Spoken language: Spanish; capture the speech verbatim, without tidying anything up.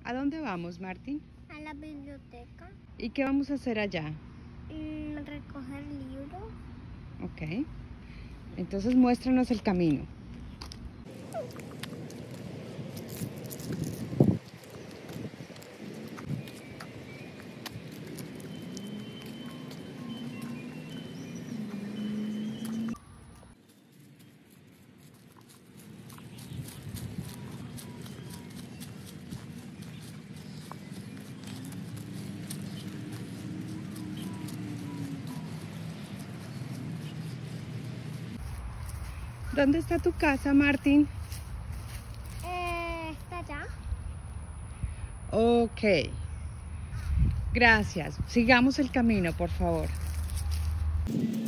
¿A dónde vamos, Martín? A la biblioteca. ¿Y qué vamos a hacer allá? Mm, recoger libros. Ok. Entonces muéstranos el camino. ¿Dónde está tu casa, Martín? Eh, ¿Está allá? Ok. Gracias. Sigamos el camino, por favor.